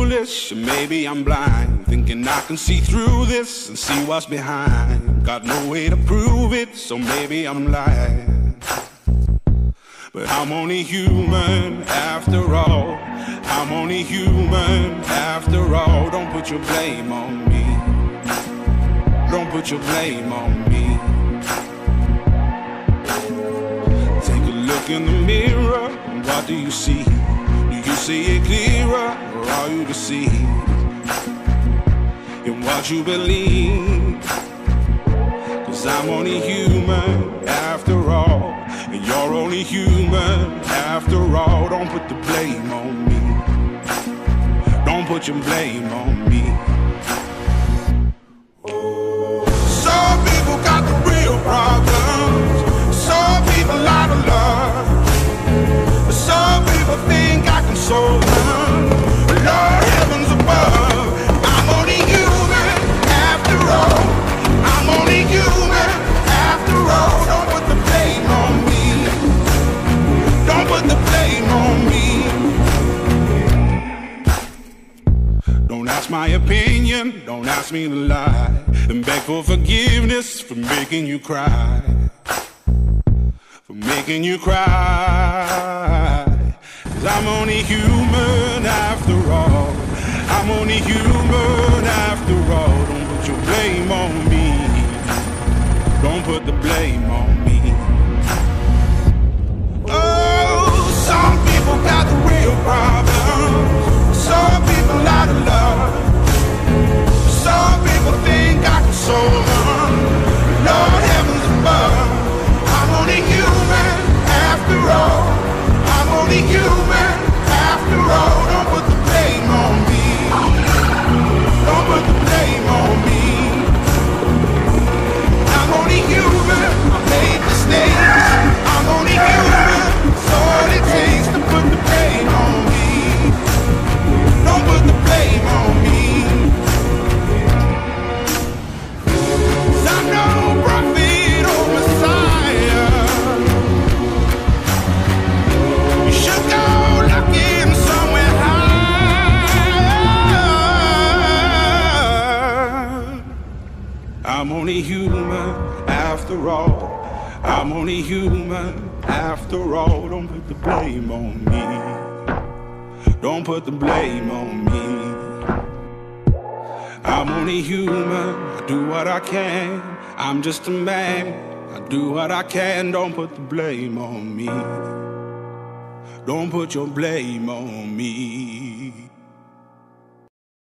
foolish, or maybe I'm blind, thinking I can see through this and see what's behind. Got no way to prove it, so maybe I'm lying. But I'm only human after all. I'm only human after all. Don't put your blame on me. Don't put your blame on me. Take a look in the mirror, and what do you see? Do you see it clearer, or are you deceived in what you believe? 'Cause I'm only human after all, and you're only human after all. Don't put the blame on me. Don't put your blame on me. Some people got the real problems. Some people out of love. Some people think I can solve them. Lord heavens above, I'm only human after all. I'm only human after all. Don't put the blame on me. Don't put the blame on me. Don't ask my opinion, don't ask me to lie, and beg for forgiveness for making you cry. For making you cry. 'Cause I'm only human after all. I'm only human after all. Don't put your blame on me. Don't put the blame on me. Oh, some people got the real problems. Some people out of love. Some people think I can solve them. Lord heavens above, I'm only human after all. I'm only human after all. Don't put the blame on me. Don't put the blame on me. I'm only human, I made mistakes. I'm only human, it's all it takes to put the blame on me. Don't put the blame on me. 'Cause I'm no prophet or Messiah. You should go looking somewhere higher. I'm only human after all. I'm only human after all. Don't put the blame on me. Don't put the blame on me. I'm only human, I do what I can. I'm just a man, I do what I can. Don't put the blame on me. Don't put your blame on me.